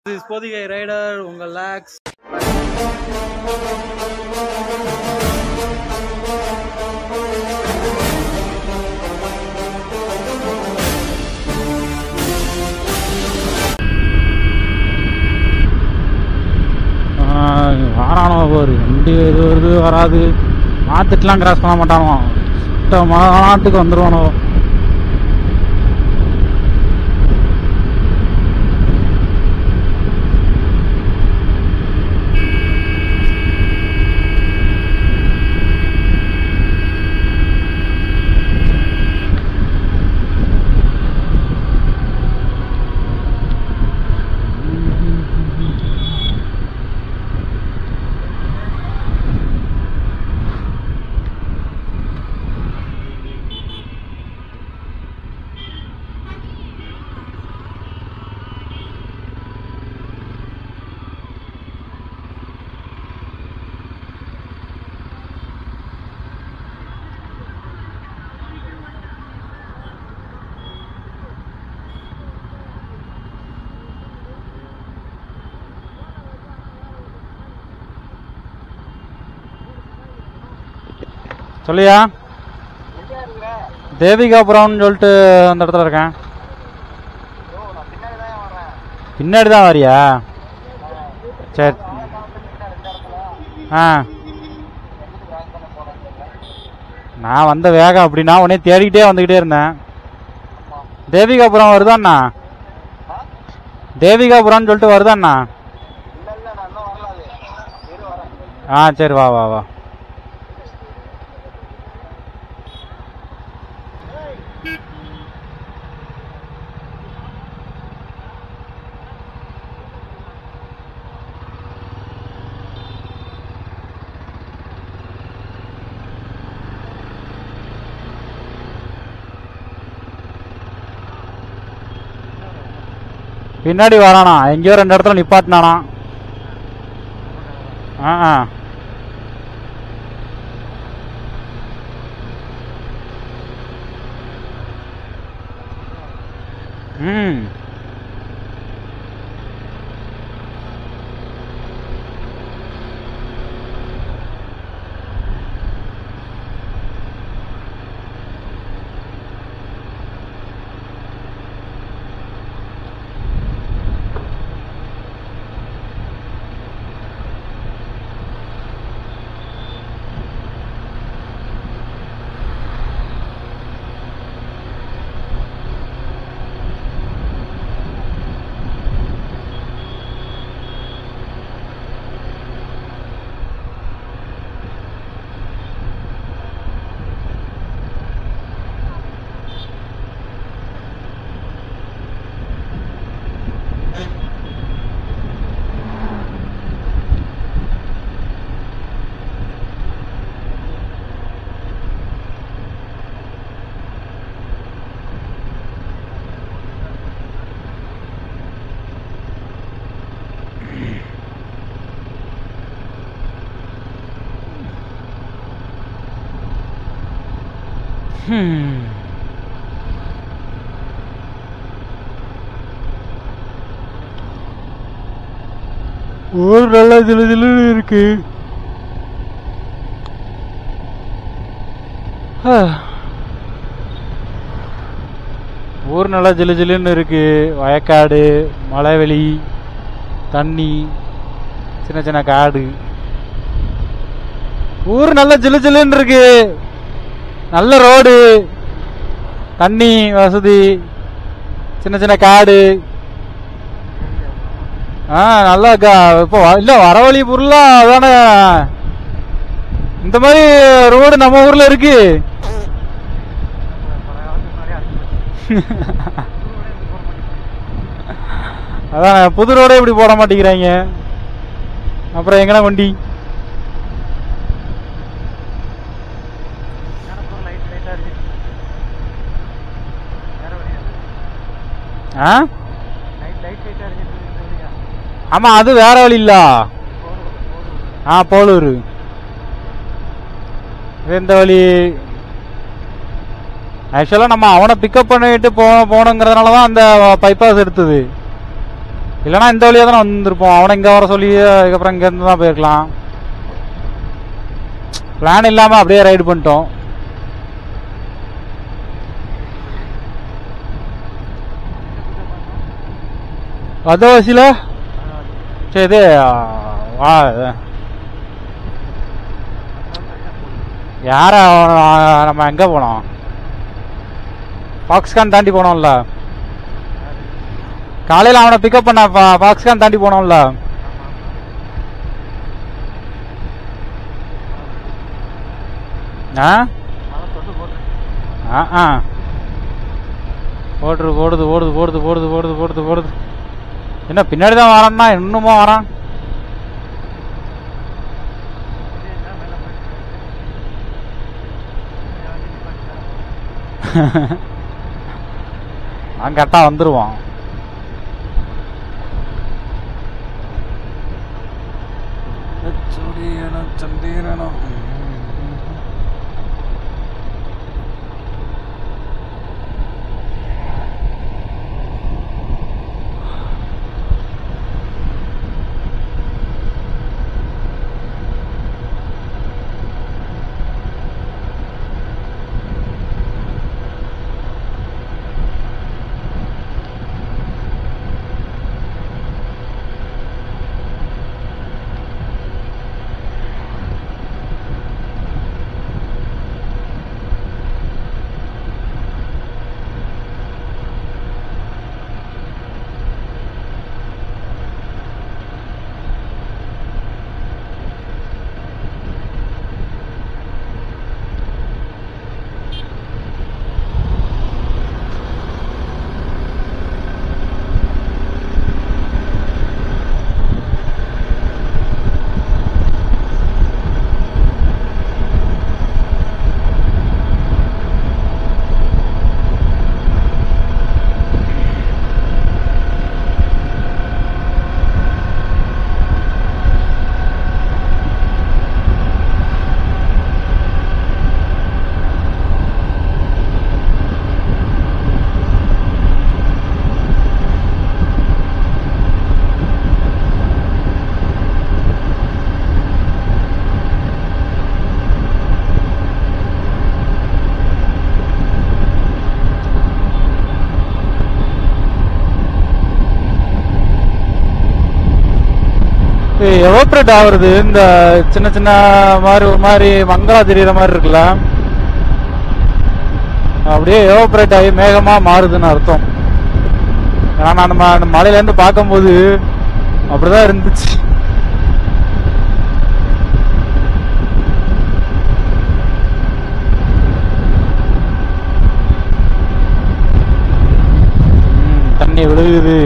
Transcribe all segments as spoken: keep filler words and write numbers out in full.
இப்போதைக்கு ரைடர் உங்கள் லாக்ஸ் வாரானோ ஒரு வண்டி இது வருது வராது மாத்துட்டுலாம் கிராஸ் பண்ண மாட்டானோ மாட்டுக்கு வந்துடுவானோ. சொல்லியா தேவிகாபுரம்னு சொல்லிட்டு அந்த இடத்துல இருக்கேன். பின்னாடி தான் வரியா? சரி. ஆ நான் வந்த வேகம் அப்படின்னா உடனே தேடிக்கிட்டே வந்துக்கிட்டே இருந்தேன். தேவிகாபுரம் வருதாண்ணா? தேவிகாபுரம்னு சொல்லிட்டு வருதாண்ணா? ஆ சரி வா வா வா. பின்னாடி வரானா? எங்கேயோ ரெண்டு இடத்துல நிப்பாட்டினானா? ஆ ம் ஊர் நல்லா ஜிலு ஜிலுன்னு இருக்கு. ஊர் நல்லா ஜிலு ஜிலுன்னு இருக்கு. வயக்காடு, மலைவெளி, தண்ணி, சின்ன சின்ன காடு. ஊர் நல்லா ஜிலு ஜிலுன்னு இருக்கு. நல்ல ரோடு, தண்ணி வசதி, சின்ன சின்ன காடு. ஆ நல்லா இப்போ இல்ல வர வழி பொருளா அதானே. இந்த மாதிரி ரோடு நம்ம ஊர்ல இருக்கு. அதான் புது ரோடே இப்படி போட மாட்டேங்கிறாங்க. அப்புறம் எங்கனா வண்டி ஆ ஆமா அது வேற வழி இல்ல. ஆ போலூர் இந்த வழி ஆக்சுவலா நம்ம அவனை பிக்கப் பண்ணிட்டு போ போனோங்கிறதுனால தான் அந்த பைபாஸ் எடுத்தது. இல்லைன்னா இந்த வழியாக தானே வந்திருப்போம். அவனை இங்கே வர சொல்லி அதுக்கப்புறம் இங்கேருந்து தான் போயிருக்கலாம். பிளான் இல்லாமல் அப்படியே ரைடு பண்ணிட்டோம். வதவாசில சரி இது யார நம்ம எங்கே போனோம்? பாக்ஸ்கான் தாண்டி போனோம்ல காலையில். அவனை பிக்கப் பண்ண பாக்ஸ்கான் தாண்டி போனோம்ல. ஆ ஆ ஓடுது ஓடுது ஓடுது ஓடுது ஓடுது ஓடுது ஓடுது ஓடுது. என்ன பின்னாடி தான் வரான்னா இன்னுமா வரான்? நான் கரெக்டாக வந்துடுவான். சந்தீரனம் எவாப்ரேட் ஆகுறது. இந்த சின்ன சின்ன மாதிரி ஒரு மாதிரி மங்களா தெரியுற மாதிரி இருக்குல்ல, அப்படியே எவாப்ரேட் ஆகி மேகமா மாறுதுன்னு அர்த்தம். ஏன்னா நான் நம்ம அந்த மலையில இருந்து பார்க்கும்போது அப்படிதான் இருந்துச்சு. தண்ணி விழுகுது.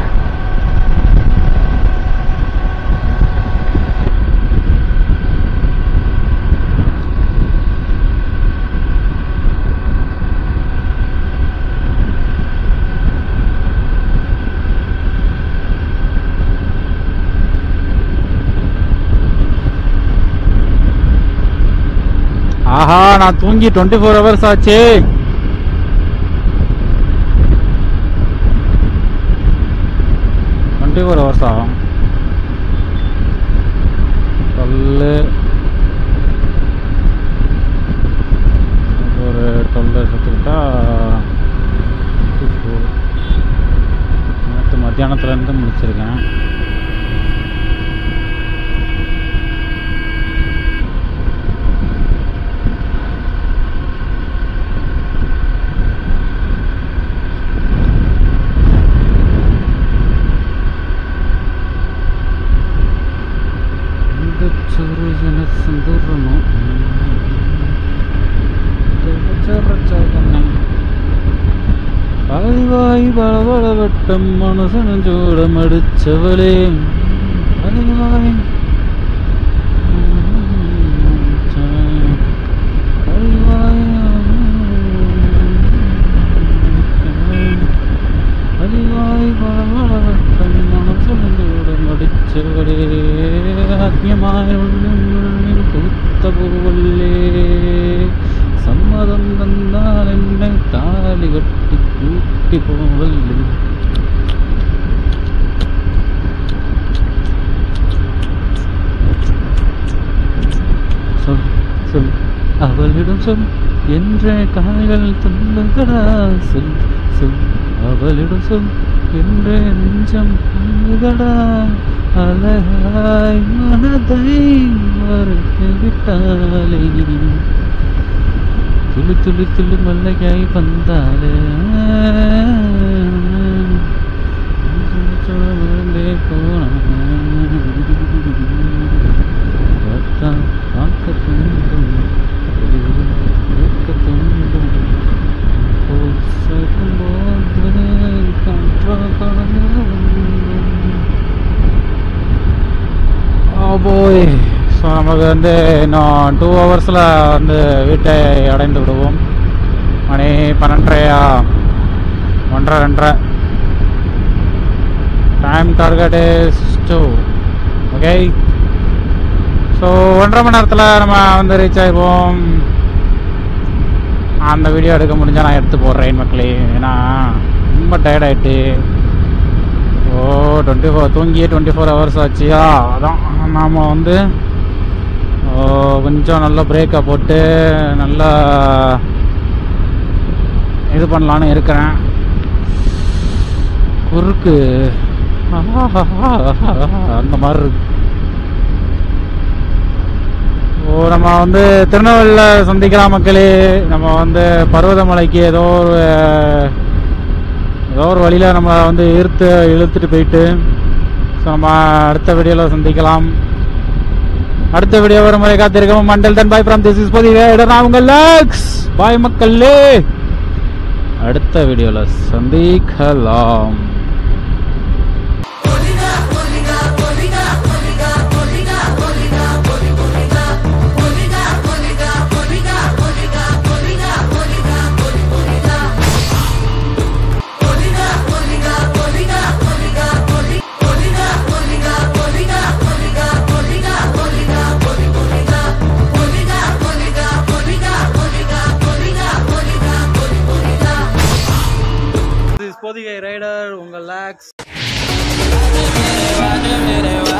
ஆஹா, நான் தூங்கி டுவெண்ட்டி ஃபோர் ஹவர்ஸ் ஆச்சு. டுவெண்ட்டி ஃபோர் ஹவர்ஸ் ஆகும். டுவெல்லு ஒரு டுவெல் எடுத்துக்கிட்டா நேற்று மத்தியானத்துலேருந்து முடிச்சிருக்கேன். பழவாய் பளபளவட்டம் மனசனஞ்சோடம் அடிச்சவளே பழவாய் பழவாய் பளபளவட்டம் மனசனஞ்சோடம் அடிச்சவளே ஆத்மியமாய் உள்ளின் பூத்த பூவல்லே சம்மதம் தந்தால் என்னை தாலி கட்டி கூட்டி போவல்லே. அவளிடம் சொல் என்ற கால்கள் துன்புகளா சொல் சொல் அவளிடம் சொல் என்ற நெஞ்சம் துன்புகளா அழகாய் மனதை மறுத்து விட்டாலே துளி துளி துளி மல்லையாய் வந்தாலே போன போய் ஸோ நமக்கு வந்து இன்னும் டூ ஹவர்ஸில் வந்து வீட்டை அடைந்து விடுவோம். மணி பன்னெண்டரையா ஒன்றரை ரெண்டரை time target is two. Okay, so ஒன்றரை மணி நேரத்தில் நம்ம வந்து ரீச் ஆகிடுவோம். அந்த வீடியோ எடுக்க முடிஞ்சால் நான் எடுத்து போடுறேன் மக்களே, ஏன்னா ரொம்ப டயர்ட் ஆகிட்டு. ஓ டுவெண்ட்டி ஃபோர் தூங்கியே டுவெண்ட்டி ஃபோர் ஹவர்ஸ் ஆச்சியா, அதான் நாம் வந்து கொஞ்சம் நல்லா பிரேக்கை போட்டு நல்லா இது பண்ணலான்னு இருக்கிறேன். குறுக்கு அந்த மாதிரி இருக்கு. ஓ நம்ம வந்து திருநெல்வேலியில் சந்திக்கலாம் மக்களே. நம்ம வந்து பர்வதமலைக்கு ஏதோ ஒரு ஏதோ ஒரு வழியில் நம்ம வந்து ஈர்த்து இழுத்துட்டு போயிட்டு ஸோ நம்ம அடுத்த வீடியோவில் சந்திக்கலாம். அடுத்த வீடியோ வரும் முறை காத்திருக்கோம். மண்டல் தன் பாய் ஃப்ரம் திஸ் இஸ் பொதி நான் உங்கள் லக்ஸ் பாய் மக்களே. அடுத்த வீடியோவில் சந்திக்கலாம். பொதிகை ரைடர் உங்கள் லாக்ஸ்.